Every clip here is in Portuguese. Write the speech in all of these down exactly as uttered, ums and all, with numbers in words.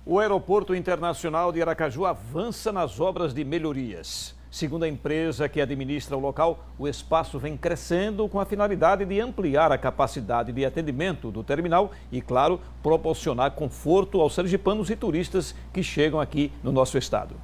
O Aeroporto Internacional de Aracaju avança nas obras de melhorias. Segundo a empresa que administra o local, o espaço vem crescendo com a finalidade de ampliar a capacidade de atendimento do terminal e, claro, proporcionar conforto aos sergipanos e turistas que chegam aqui no nosso estado.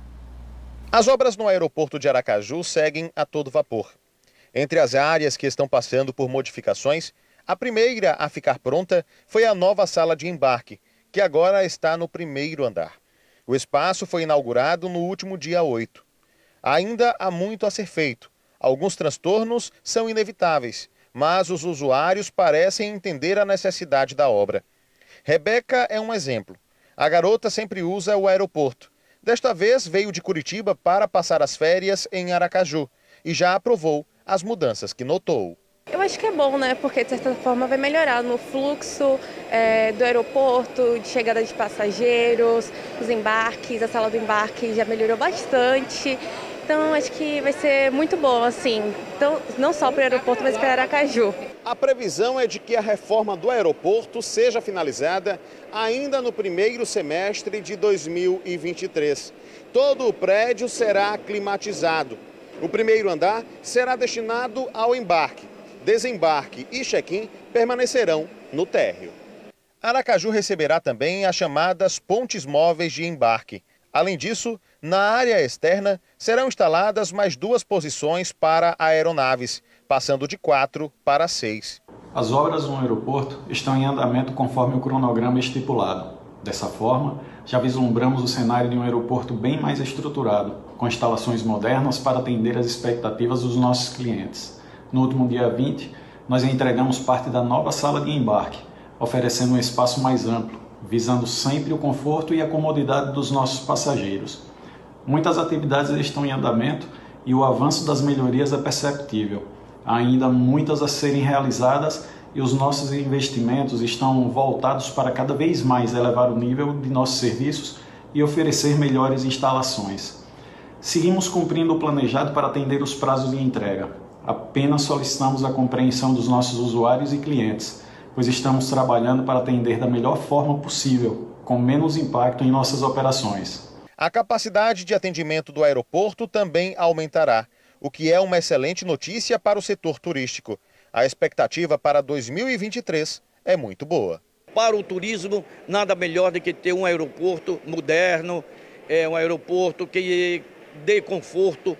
As obras no aeroporto de Aracaju seguem a todo vapor. Entre as áreas que estão passando por modificações, a primeira a ficar pronta foi a nova sala de embarque, que agora está no primeiro andar. O espaço foi inaugurado no último dia oito. Ainda há muito a ser feito. Alguns transtornos são inevitáveis, mas os usuários parecem entender a necessidade da obra. Rebeca é um exemplo. A garota sempre usa o aeroporto. Desta vez veio de Curitiba para passar as férias em Aracaju e já aprovou as mudanças que notou. Eu acho que é bom, né? Porque de certa forma vai melhorar no fluxo é, do aeroporto, de chegada de passageiros, os embarques, a sala do embarque já melhorou bastante. Então acho que vai ser muito bom, assim, então, não só para o aeroporto, mas para Aracaju. A previsão é de que a reforma do aeroporto seja finalizada ainda no primeiro semestre de dois mil e vinte e três. Todo o prédio será climatizado. O primeiro andar será destinado ao embarque. Desembarque e check-in permanecerão no térreo. Aracaju receberá também as chamadas pontes móveis de embarque. Além disso, na área externa serão instaladas mais duas posições para aeronaves, passando de quatro para seis. As obras no aeroporto estão em andamento conforme o cronograma estipulado. Dessa forma, já vislumbramos o cenário de um aeroporto bem mais estruturado, com instalações modernas para atender às expectativas dos nossos clientes. No último dia vinte, nós entregamos parte da nova sala de embarque, oferecendo um espaço mais amplo, visando sempre o conforto e a comodidade dos nossos passageiros. Muitas atividades estão em andamento e o avanço das melhorias é perceptível. Há ainda muitas a serem realizadas e os nossos investimentos estão voltados para cada vez mais elevar o nível de nossos serviços e oferecer melhores instalações. Seguimos cumprindo o planejado para atender os prazos de entrega. Apenas solicitamos a compreensão dos nossos usuários e clientes, pois estamos trabalhando para atender da melhor forma possível, com menos impacto em nossas operações. A capacidade de atendimento do aeroporto também aumentará, o que é uma excelente notícia para o setor turístico. A expectativa para dois mil e vinte e três é muito boa. Para o turismo, nada melhor do que ter um aeroporto moderno, é um aeroporto que dê conforto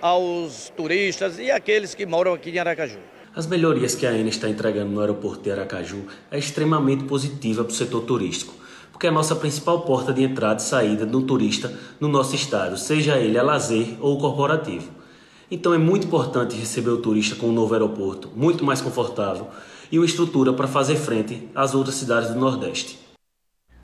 aos turistas e àqueles que moram aqui em Aracaju. As melhorias que a ANA está entregando no aeroporto de Aracaju é extremamente positiva para o setor turístico, porque é a nossa principal porta de entrada e saída do turista no nosso estado, seja ele a lazer ou corporativo. Então é muito importante receber o turista com um novo aeroporto, muito mais confortável e uma estrutura para fazer frente às outras cidades do Nordeste.